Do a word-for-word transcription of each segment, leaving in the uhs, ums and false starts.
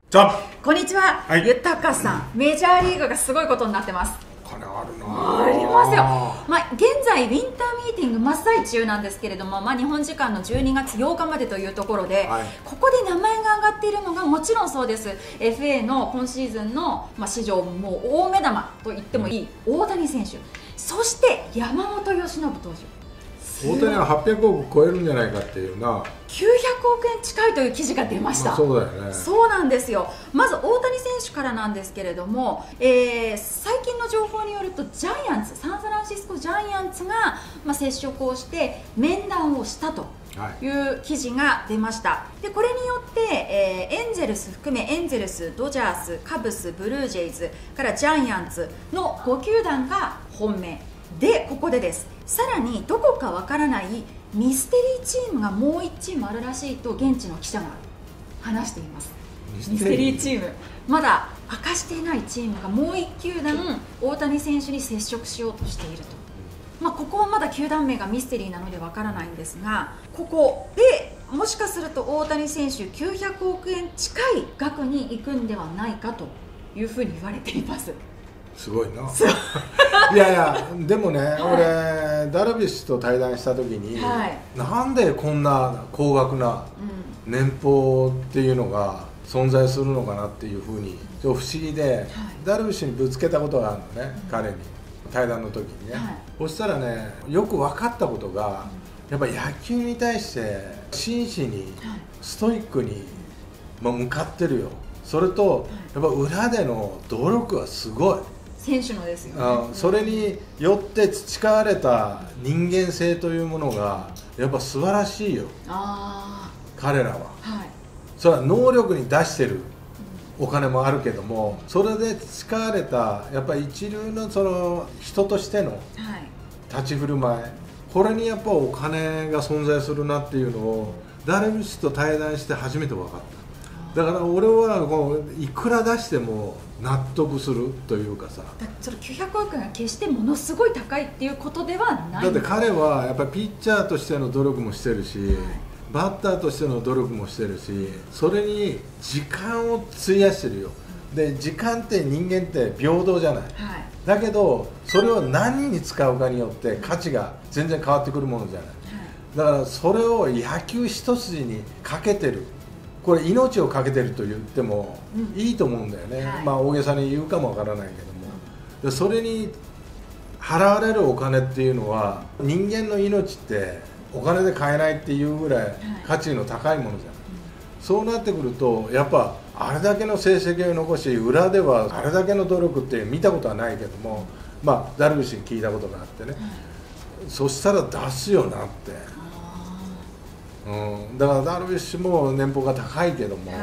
じゃあこんにちは、はい、豊さん、メジャーリーグがすごいことになってます。 金あるなありますよ。まあ、現在ウィンターミーティング真っ最中なんですけれども、まあ、日本時間のじゅうにがつようかまでというところで、はい、ここで名前が挙がっているのがもちろんそうです。 エフエー の今シーズンの、まあ、史上もう大目玉と言ってもいい大谷選手、そして山本由伸投手。 大谷ははっぴゃくおく超えるんじゃないかっていうな、 きゅうひゃくおくえん近いという記事が出ました。 まあ、そうだよね。 そうなんですよ。まず大谷選手からなんですけれども、えー、最近の情報によるとジャイアンツサンフランシスコジャイアンツが、まあ、接触をして面談をしたという記事が出ました。でこれによって、えー、エンゼルス含めエンゼルス、ドジャース、カブス、ブルージェイズからジャイアンツのごきゅうだんが本命で、ここでです。さらにどこかわからないミステリーチームがもういちチームあるらしいと現地の記者が話しています。ミステリーチーム、まだ明かしていないチームがもういちきゅうだん大谷選手に接触しようとしていると。まあ、ここはまだ球団名がミステリーなのでわからないんですが、ここでもしかすると大谷選手きゅうひゃくおくえん近い額に行くんではないかというふうに言われています。 すごいな。いやいや、でもね、はい、俺ダルビッシュと対談した時に、はい、なんでこんな高額な年俸っていうのが存在するのかなっていうふうに不思議で、はい、ダルビッシュにぶつけたことがあるのね、うん、彼に対談の時にね、はい、そしたらね、よく分かったことが、うん、やっぱり野球に対して真摯にストイックに、まあ、向かってるよ。それとやっぱ裏での努力はすごい。 選手のですよね。 それによって培われた人間性というものがやっぱ素晴らしいよ。あ彼らは、はい、それは能力に出してるお金もあるけども、それで培われたやっぱり一流のその人としての立ち振る舞い、これにやっぱお金が存在するなっていうのをダルビッシュと対談して初めて分かった。だから俺はこういくら出しても納得するというかさ、 そのきゅうひゃくおくえんが決してものすごい高いっていうことではない。 だって彼はやっぱりピッチャーとしての努力もしてるし、はい、バッターとしての努力もしてるし、それに時間を費やしてるよ。で時間って人間って平等じゃない、はい、だけどそれを何に使うかによって価値が全然変わってくるものじゃない、はい、だからそれを野球一筋にかけてる、これ命をかけてると言ってもいいと思うんだよね、うん、はい、まあ大げさに言うかもわからないけども、でそれに払われるお金っていうのは人間の命ってお金で買えないっていうぐらい価値の高いものじゃない、はい、そうなってくるとやっぱあれだけの成績を残し裏ではあれだけの努力って見たことはないけども、まあダルビッシュに聞いたことがあってね、はい、そしたら出すよなって。うん、だからダルビッシュも年俸が高いけども、はい、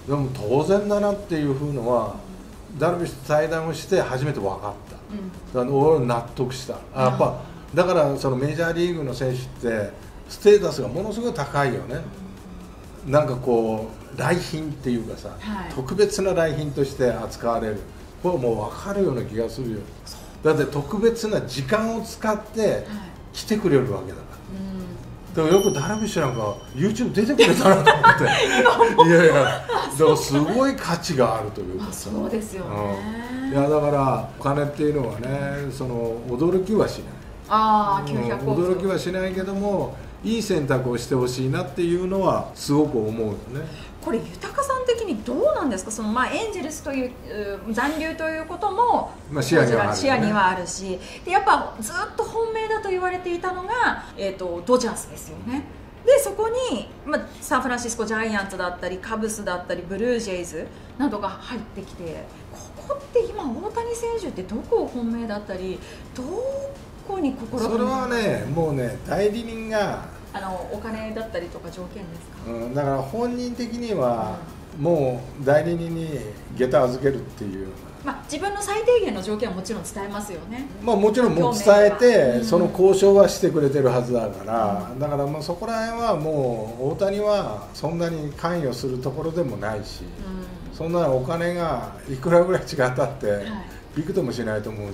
でも当然だなっていうふうのは、うん、ダルビッシュと対談をして初めて分かった、うん、だから俺は納得した。あやっぱだからそのメジャーリーグの選手ってステータスがものすごい高いよね、うん、なんかこう来賓っていうかさ、はい、特別な来賓として扱われる、これもう分かるような気がするよ。だって特別な時間を使って来てくれるわけだから、だからよくダルビッシュなんか YouTube 出てくれたなと思っていやいや、だからすごい価値があるというかさ、 そうですよね、 うん、いやだからお金っていうのはね、その驚きはしない、 あ、きゅうひゃくおく、 驚きはしないけどもいい選択をしてほしいなっていうのはすごく思うよね。 これ豊さん的にどうなんですか。そのまあエンゼルスという残留ということも、 まあ、視野にはある、ね、 視野にはあるし、でやっぱずっと本命だと言われていたのが、えー、とドジャースですよね。でそこに、まあ、サンフランシスコジャイアンツだったりカブスだったりブルージェイズなどが入ってきて、ここって今大谷選手ってどこを本命だったりどこに心がそれはね、もうね代理人があのお金だったりとか条件ですか、 うん、だから本人的には、うん、もう代理人に下駄預けるっていう、 まあ、自分の最低限の条件はもちろん伝えますよね、 まあ、もちろんもう伝えて、うん、その交渉はしてくれてるはずだから、うん、だからまあそこら辺はもう大谷はそんなに関与するところでもないし、うん、そんなお金がいくらぐらい違ったってびくともしないと思うし。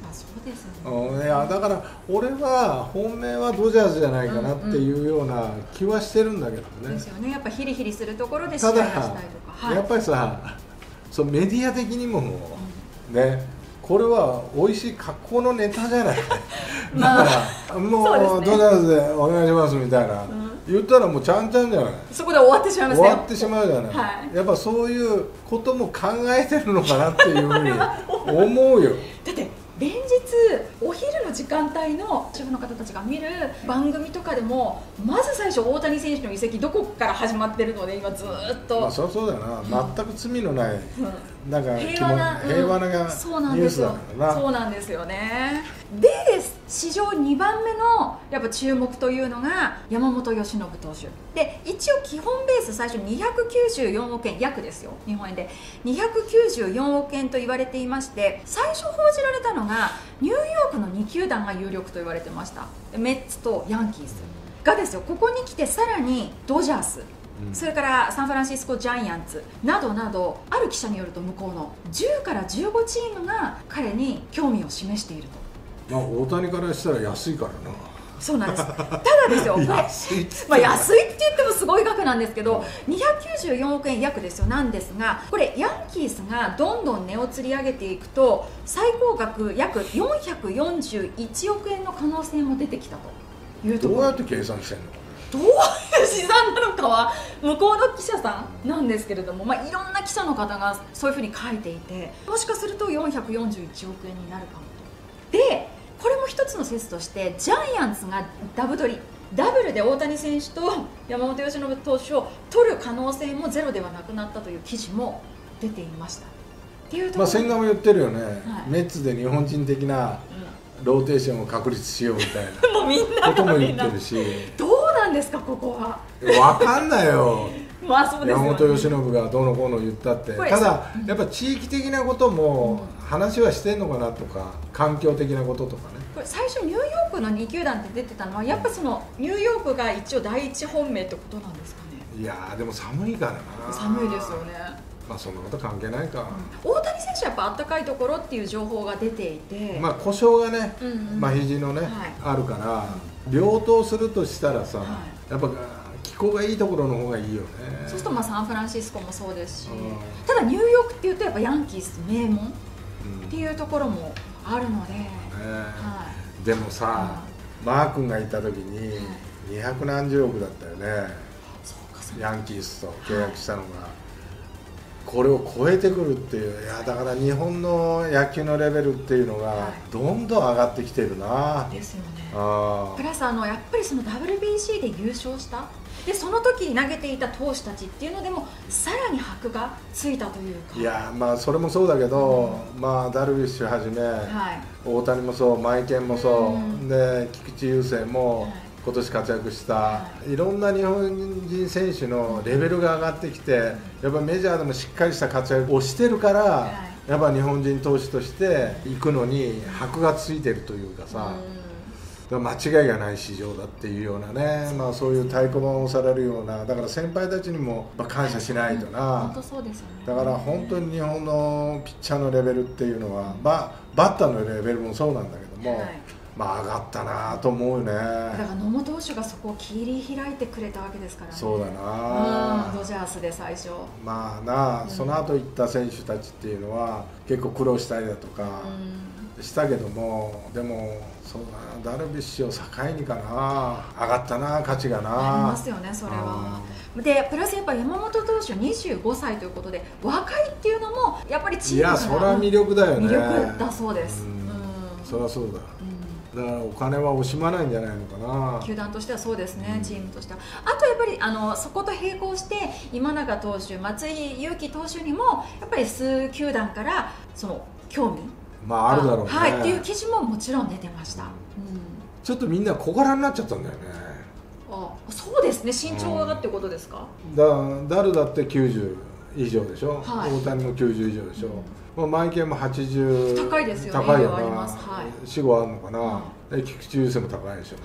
そうですようん、 ね。 いやだから俺は本命はドジャースじゃないかなっていうような気はしてるんだけどね。 ですよね。やっぱヒリヒリするところで試合ただがしたいとか、はい、 やっぱりさ、そうメディア的にもね、これは美味しい格好のネタじゃない。 まあだからもう、 そうですねドジャースでお願いしますみたいな、 うん言ったらもうちゃんちゃんじゃない。 そこで終わってしまいますね。 終わってしまうじゃない、 はい、 やっぱそういうことも考えてるのかなっていうふうに思うよ。 だって連日お昼の時間帯の主婦の方たちが見る番組とかでもまず最初大谷選手の移籍どこから始まってるので今ずーっと、 まあそりゃそうだよな、全く罪のない、 うんなんか平和な、 平和なニュうんそうなんースだですよからな。 そうなんですよね。でです史上にばんめのやっぱ注目というのが山本由伸投手で、一応基本ベース最初にひゃくきゅうじゅうよんおくえん約ですよ、日本円でにひゃくきゅうじゅうよんおくえんと言われていまして、最初報じられたのがニューヨークのに球団が有力と言われてました。メッツとヤンキースがですよ、ここに来てさらにドジャース、それからサンフランシスコジャイアンツなどなど、ある記者によると向こうのじゅうからじゅうごチームが彼に興味を示していると。 まあ大谷からしたら安いからな。 そうなんです。ただですよ、これ安いっつってまあ安いって言ってもすごい額なんですけど、にひゃくきゅうじゅうよんおくえん約ですよ。なんですが、これヤンキースがどんどん値をつり上げていくと最高額約よんひゃくよんじゅういちおくえんの可能性も出てきたというところ。 どうやって計算してんの？ どういう試算なのかは向こうの記者さんなんですけれども、まあ、いろんな記者の方がそういうふうに書いていて、もしかするとよんひゃくよんじゅういちおくえんになるかもと。でこれも一つの説として、ジャイアンツがダブ取りダブルで大谷選手と山本由伸投手を取る可能性もゼロではなくなったという記事も出ていました。っていうところ、 まあ千賀も言ってるよね、 はい、 メッツで日本人的なローテーションを確立しようみたいなもうみんなこともがみんな言ってるし、 どうなんですかここは。 分かんないよ。 まあそうですよね、 山本由伸がどうのこうの言ったって、 これただやっぱ地域的なことも話はしてんのかなとか、環境的なこととかね。 これ最初ニューヨークのに球団って出てたのはやっぱそのニューヨークが一応第一本命ってことなんですかね。 いやーでも寒いからな。 寒いですよね。 まあそんなこと関係ないか、 うん、大谷選手はやっぱ暖かいところっていう情報が出ていて、 まあ故障がね、 うんうん、 まあ肘のね、 はい、 あるから両党するとしたらさ、 はい、 やっぱ気候がいいところの方がいいよね。 そうするとまあサンフランシスコもそうですし、 うん、 ただニューヨークっていうとやっぱヤンキース名門っていうところもあるので、うんね、 はい、 でもさ、うん、マー君がいた時ににひゃくなんじゅうおくだったよね、 そうかそうか、 ヤンキースと契約したのが、はい、これを超えてくるっていう、いやだから日本の野球のレベルっていうのがどんどん上がってきてるな、 はい、ですよね。あプラスあのやっぱりその ダブリュービーシー で優勝したで、その時に投げていた投手たちっていうのでもさらに箔がついたというか、 いやまあそれもそうだけど、うん、まあダルビッシュはじめ、はい、大谷もそう、マイケンもそう、うん、で菊池雄星も、はい、今年活躍した、はい、いろんな日本人選手のレベルが上がってきて、やっぱメジャーでもしっかりした活躍をしてるから、はい、やっぱ日本人投手として行くのに箔がついてるというかさ、うん、間違いがない市場だっていうようなね、まあ、そういう太鼓判を押されるような、だから先輩たちにも感謝しないとな、 本当そうですよね。 だから本当に日本のピッチャーのレベルっていうのは、バ, バッターのレベルもそうなんだけども、はい、まあ上がったなと思うね。だから野茂投手がそこを切り開いてくれたわけですからね。 そうだな、 うん、ドジャースで最初まあな、うん、その後行った選手たちっていうのは結構苦労したりだとかしたけども、うん、でもそうだな、ダルビッシュを境にかな、上がったな、価値がな、 ありますよね、それは。でプラスやっぱ山本投手にじゅうごさいということで若いっていうのもやっぱりチームから、 いやそれは魅力だよね。 魅力だそうです、うん、 そりゃそうだ、だからお金は惜しまないんじゃないのかな、 球団としてはそうですね、うん、チームとしては。あとやっぱりあのそこと並行して今永投手、松井裕樹投手にもやっぱり数球団からその興味、 まああるだろうね、 はい、っていう記事ももちろん出てました、うん、 ちょっとみんな小柄になっちゃったんだよね。 あ、そうですね、身長がってことですか。 だダルだってきゅうじゅう以上でしょ、はい、大谷もきゅうじゅう以上でしょ、うん、まあ、マイケンもはちじゅう、 高いですよね、 高いよな、 はい、 死後あるのかな、うん、菊池雄星も高いでしょ、 は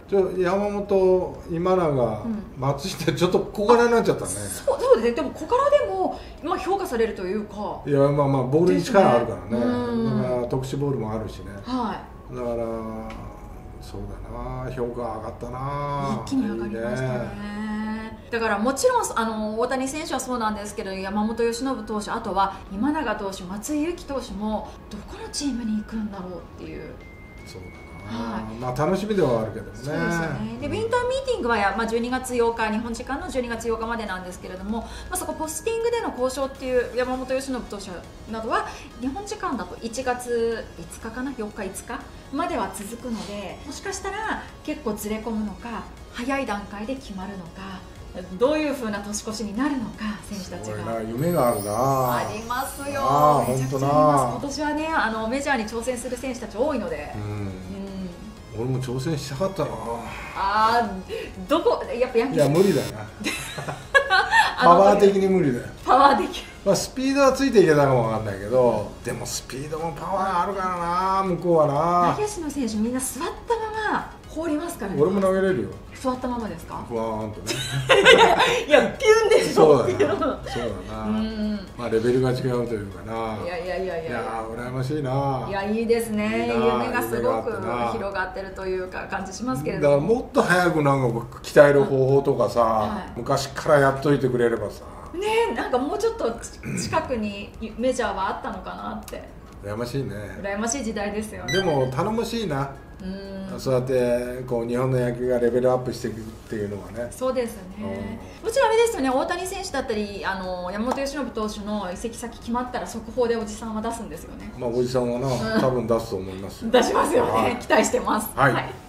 ちょ山本、今永、 うん松下、ちょっと小柄になっちゃったね。 そうそうですね、でも小柄でも、まあ、評価されるというか、 いや、まあまあ、ボールに力あるからね、 うんだから特殊ボールもあるしね、 はだから、そうだな、評価上がったな、 い、一気に上がりましたね。だからもちろんあの大谷選手はそうなんですけど、山本由伸投手、あとは今永投手、松井裕樹投手もどこのチームに行くんだろうっていう。 そうだな、 はい、 まあ楽しみではあるけどね。 そうですよね。でウィンターミーティングはや、まあ、じゅうにがつようか、日本時間のじゅうにがつようかまでなんですけれども、まあ、そこポスティングでの交渉っていう山本由伸投手などは日本時間だといちがついつかかな、よっかいつかまでは続くので、もしかしたら結構ずれ込むのか、早い段階で決まるのか、どういう風な年越しになるのか、選手たちが。 夢があるな。 ありますよ。 あめちゃくちゃあります。今年はね、あのメジャーに挑戦する選手たち多いので。 うん、 うん、 俺も挑戦したかったな。 あー、どこやっぱヤンキース。 いや無理だな。パワー的に無理だよ。 パワー的。 まあスピードはついていけたかもわかんないけど、でもスピードもパワーあるからな、向こうはな。 内野手の選手みんな座ったまま放りますからね。 俺も投げれるよ。 座ったままですか？ ふわーんとね。 いやピュンでしょ。 そうだな。そうだな。 うん。 まあレベルが違うというかな。 いやいやいやいや。 いやー羨ましいな。 いやいいですね。 いい夢がすごく夢があってな広がってるというか感じしますけれだからども。 もっと早くなんか鍛える方法とかさ、 はい昔からやっといてくれればさ。 ね、なんかもうちょっと近くにメジャーはあったのかなって。 羨ましいね。 羨ましい時代ですよね。 でも頼もしいな。 うん、 そうやってこう日本の野球がレベルアップしていくっていうのはね。 そうですね。もちろんあれですよね、大谷選手だったりあの山本由伸投手の移籍先決まったら速報でおじさんは出すんですよね。 まあおじさんはな、多分出すと思いますよ。 出しますよね、 はい期待してます。 はい